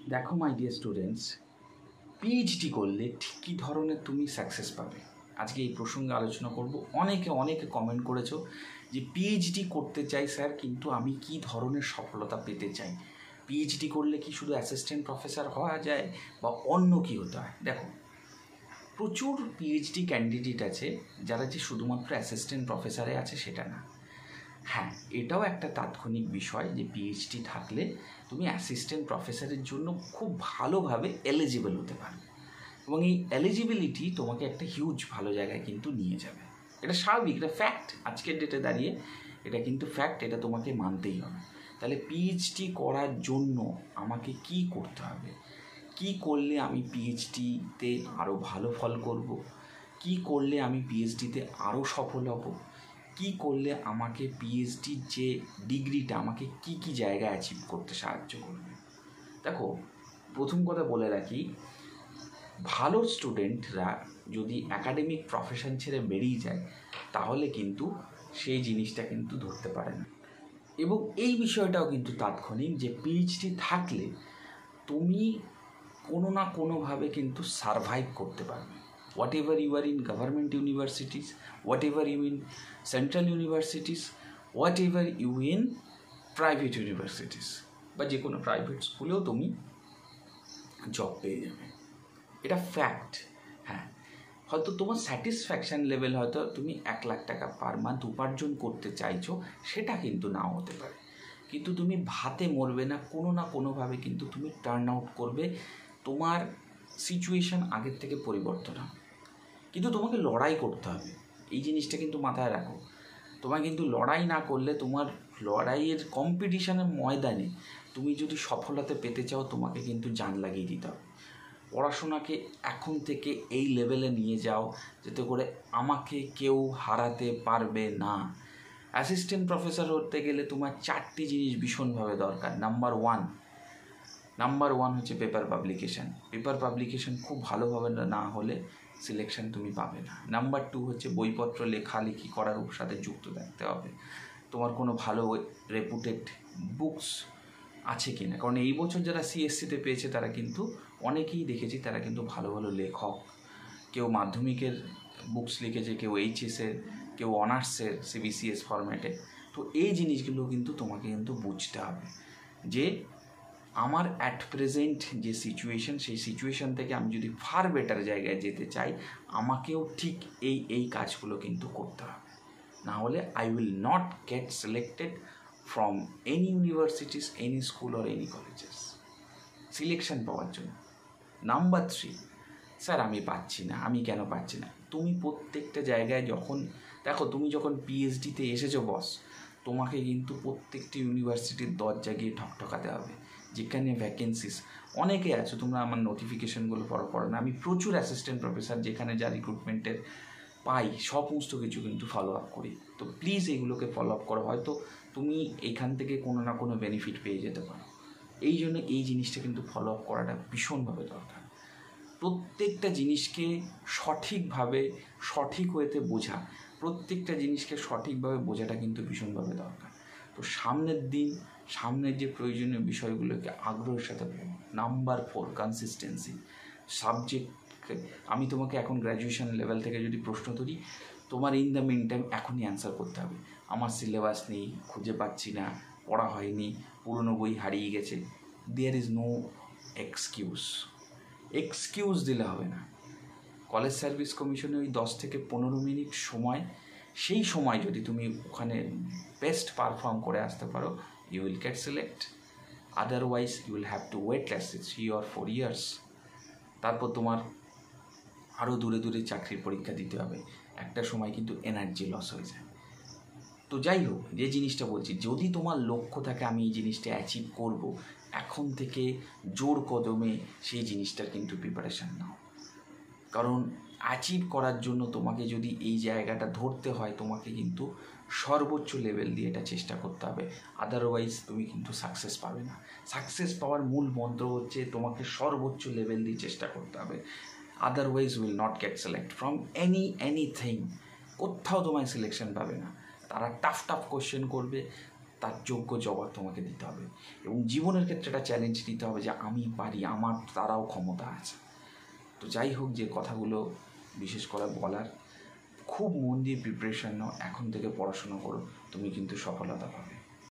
দেখো my dear students, PhD করলে ঠিক কী ধরনের তুমি সাকসেস পাবে, আজকে এই প্রসঙ্গে আলোচনা করব। অনেকে কমেন্ট করেছো যে পিএইচডি করতে চাই স্যার, কিন্তু আমি কি ধরনের সফলতা পেতে চাই, পিএইচডি করলে কি শুধু অ্যাসিস্ট্যান্ট প্রফেসর হওয়া যায় বা অন্য কি হতে হয়। দেখো, প্রচুর পিএইচডি ক্যান্ডিডেট আছে যারা যে শুধুমাত্র অ্যাসিস্ট্যান্ট প্রফেসরে আছে সেটা না। হ্যাঁ, এটাও একটা তাৎক্ষণিক বিষয় যে পিএইচডি থাকলে তুমি অ্যাসিস্ট্যান্ট প্রফেসরের জন্য খুব ভালোভাবে এলিজিবল হতে পারবে, এবং এই এলিজিবিলিটি তোমাকে একটা হিউজ ভালো জায়গায় কিন্তু নিয়ে যাবে। এটা স্বাভাবিক, এটা ফ্যাক্ট, আজকের ডেটে দাঁড়িয়ে এটা কিন্তু ফ্যাক্ট, এটা তোমাকে মানতেই হবে। তাহলে পিএইচডি করার জন্য আমাকে কি করতে হবে, কি করলে আমি পিএইচডিতে আরও ভালো ফল করব, কি করলে আমি পিএইচডিতে আরও সফল হব, কি করলে আমাকে পিএইচডির যে ডিগ্রিটা আমাকে কি কি জায়গায় অ্যাচিভ করতে সাহায্য করবে। দেখো, প্রথম কথা বলে রাখি, ভালো স্টুডেন্টরা যদি অ্যাকাডেমিক প্রফেশন ছেড়ে বেরিয়ে যায় তাহলে কিন্তু সেই জিনিসটা কিন্তু ধরতে পারে না। এবং এই বিষয়টাও কিন্তু তাৎক্ষণিক যে পিএইচডি থাকলে তুমি কোনো না কোনোভাবে কিন্তু সারভাইভ করতে পারবে। Whatever you are in government universities, whatever you in central universities, whatever you in private universities, বা যে কোনো প্রাইভেট স্কুলেও তুমি জব পেয়ে যাবে, এটা ফ্যাক্ট। হ্যাঁ, হয়তো তোমার স্যাটিসফ্যাকশান লেভেল হয়তো তুমি 1,00,000 টাকা পার মান্থ উপার্জন করতে চাইছো, সেটা কিন্তু নাও হতে পারে, কিন্তু তুমি ভাতে মরবে না, কোনো না কোনোভাবে কিন্তু তুমি টার্ন আউট করবে, তোমার সিচুয়েশান আগের থেকে পরিবর্তন হবে। কিন্তু তোমাকে লড়াই করতে হবে, এই জিনিসটা কিন্তু মাথায় রাখো। তোমার কিন্তু লড়াই না করলে, তোমার লড়াইয়ের কম্পিটিশানের ময়দানে তুমি যদি সফলতা পেতে চাও তোমাকে কিন্তু জান লাগিয়ে দিতে হবে। পড়াশোনাকে এখন থেকে এই লেভেলে নিয়ে যাও যাতে করে আমাকে কেউ হারাতে পারবে না। অ্যাসিস্ট্যান্ট প্রফেসর হতে গেলে তোমার 4টি জিনিস ভীষণভাবে দরকার। নাম্বার ওয়ান হচ্ছে পেপার পাবলিকেশান। পেপার পাবলিকেশান খুব ভালোভাবে না হলে সিলেকশান তুমি পাবে না। নাম্বার 2 হচ্ছে বইপত্র লেখালেখি করার সাথে যুক্ত থাকতে হবে, তোমার কোনো ভালো রেপুটেড বুকস আছে কি না, কারণ এই বছর যারা সিএসসিতে পেয়েছে তারা কিন্তু অনেকেই দেখেছি তারা কিন্তু ভালো ভালো লেখক, কেউ মাধ্যমিকের বুকস লিখেছে, কেউ এইচএসের, কেউ অনার্সের সিবিসিএস ফরম্যাটে। তো এই জিনিসগুলো কিন্তু তোমাকে কিন্তু বুঝতে হবে যে আমার অ্যাট প্রেজেন্ট যে সিচুয়েশন, সেই সিচুয়েশন থেকে আমি যদি ফার বেটার জায়গায় যেতে চাই আমাকেও ঠিক এই কাজগুলো কিন্তু করতে হবে, না হলে I will not get selected from any universities, any school or any colleges selection পাওয়ার জন্য। নাম্বার 3, স্যার আমি পাচ্ছি না, আমি কেন পাচ্ছি না? তুমি প্রত্যেকটা জায়গায় দেখো, তুমি যখন পিএইচডিতে এসেছো বস, তোমাকে কিন্তু প্রত্যেকটি ইউনিভার্সিটির দরজা গিয়ে ঠকঠকাতে হবে, যেখানে ভ্যাকেন্সিস অনেকে আছে। তোমরা আমার নোটিফিকেশানগুলো পড়ো না, আমি প্রচুর অ্যাসিস্ট্যান্ট প্রফেসর যেখানে যা রিক্রুটমেন্টের পাই সমস্ত কিছু কিন্তু ফলো আপ করি। তো প্লিজ এগুলোকে ফলো আপ করো, হয়তো তুমি এইখান থেকে কোনো না কোনো বেনিফিট পেয়ে যেতে পারো। এই জন্য এই জিনিসটা কিন্তু ফলো আপ করাটা ভীষণভাবে দরকার। প্রত্যেকটা জিনিসকে সঠিকভাবে সঠিক ওয়েতে বোঝা, প্রত্যেকটা জিনিসকে সঠিকভাবে বোঝাটা কিন্তু ভীষণভাবে দরকার। তো সামনের যে প্রয়োজনীয় বিষয়গুলোকে আগ্রহের সাথে পড়ো। Number 4, consistency. সাবজেক্ট, আমি তোমাকে এখন গ্র্যাজুয়েশন লেভেল থেকে যদি প্রশ্ন ধরি, তোমার ইন দ্য মিন টাইম এখনই অ্যান্সার করতে হবে। আমার সিলেবাস নেই, খুঁজে পাচ্ছি না, পড়া হয়নি, পুরনো বই হারিয়ে গেছে। দেয়ার ইজ নো এক্সকিউজ দিলে হবে না। কলেজ সার্ভিস কমিশনে ওই 10 থেকে 15 মিনিট সময়, সেই সময় যদি তুমি ওখানে বেস্ট পারফর্ম করে আসতে পারো, you will get select. Otherwise you will have to wait last 3 or 4 years। তারপর তোমার আরও দূরে দূরে চাকরির পরীক্ষা দিতে হবে, একটা সময় কিন্তু এনার্জি লস হয়ে যায়। তো যাই হোক, যে জিনিসটা বলছি, যদি তোমার লক্ষ্য থাকে আমি এই জিনিসটা অ্যাচিভ করব, এখন থেকে জোর কদমে সেই জিনিসটার কিন্তু প্রিপারেশান নাও। কারণ অ্যাচিভ করার জন্য তোমাকে যদি এই জায়গাটা ধরতে হয়, তোমাকে কিন্তু সর্বোচ্চ লেভেল দিয়ে এটা চেষ্টা করতে হবে, আদারওয়াইজ তুমি কিন্তু সাকসেস পাবে না। সাকসেস পাওয়ার মূল মন্ত্র হচ্ছে তোমাকে সর্বোচ্চ লেভেল দিয়ে চেষ্টা করতে হবে, otherwise will not get select from anything. কোথাও তোমায় সিলেকশন পাবে না। তারা টাফ কোশ্চেন করবে, তার যোগ্য জবাব তোমাকে দিতে হবে। এবং জীবনের ক্ষেত্রে একটা চ্যালেঞ্জ নিতে হবে যে আমি পারি, আমার তারাও ক্ষমতা আছে। তো যাই হোক, যে কথাগুলো বিশেষ করে বলার, খুব মন দিয়ে প্রিপারেশান নাও, এখন থেকে পড়াশোনা করো, তুমি কিন্তু সফলতা পাবে।